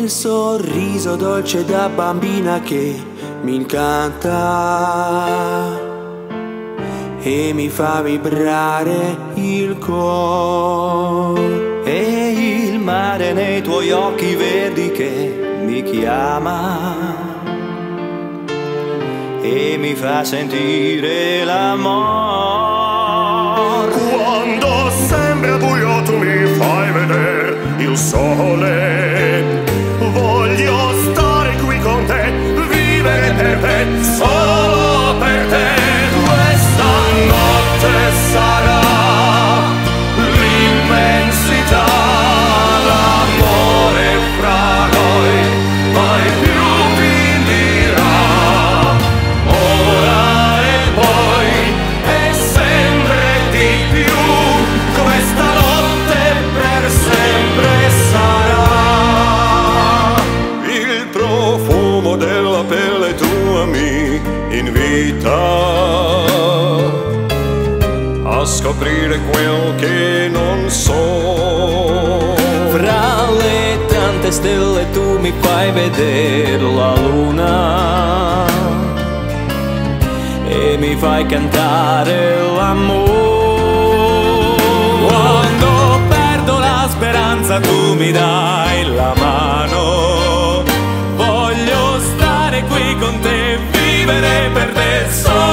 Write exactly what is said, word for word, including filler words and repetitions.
il sorriso dolce da bambina che mi incanta e mi fa vibrare il cuore, e il mare nei tuoi occhi verdi che mi chiama e mi fa sentire l'amore. Quando sembra buio tu mi fai vedere il sole, voglio stare qui con te, vivere per te, solo per te. Questa notte sarà l'immensità, l'amore fra noi mai più finirà, ora e poi e sempre di più. Questa notte per sempre sarà. Il profumo della pelle tua mi invita a scoprire quel che non so. Fra le tante stelle tu mi fai vedere la luna e mi fai cantare l'amore. Quando perdo la speranza tu mi dai la mano, voglio stare qui con te, vivere per te solo.